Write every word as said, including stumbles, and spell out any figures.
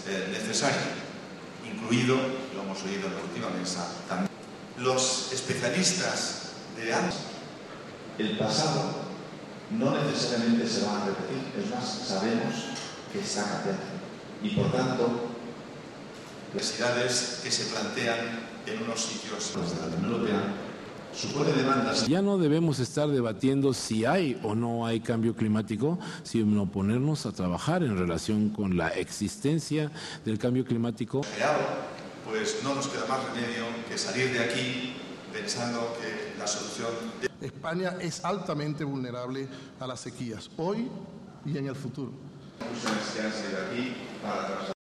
eh, necesario, incluido, lo hemos oído en la última mesa, también los especialistas de antes. El pasado no necesariamente se va a repetir, es más, sabemos que está cambiando y por tanto necesidades que se plantean en unos sitios de la Unión Europea supone demandas. Ya no debemos estar debatiendo si hay o no hay cambio climático, sino ponernos a trabajar en relación con la existencia del cambio climático. Pues no nos queda más remedio que salir de aquí pensando que la solución... España es altamente vulnerable a las sequías, hoy y en el futuro. que han salido aquí para